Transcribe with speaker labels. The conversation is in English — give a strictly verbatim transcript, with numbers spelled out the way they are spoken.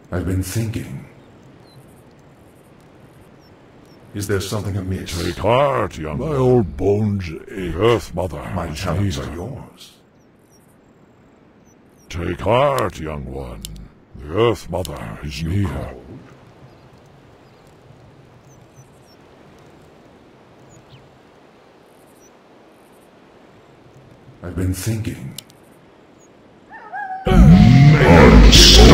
Speaker 1: I've been thinking. Is there something amiss?
Speaker 2: Take heart, young one. My old bones ache. Earth Mother
Speaker 1: My
Speaker 2: is
Speaker 1: talents
Speaker 2: near.
Speaker 1: are yours.
Speaker 2: Take heart, young one. The Earth Mother is
Speaker 1: You
Speaker 2: near.
Speaker 1: called? I've been thinking.
Speaker 2: Onslaught.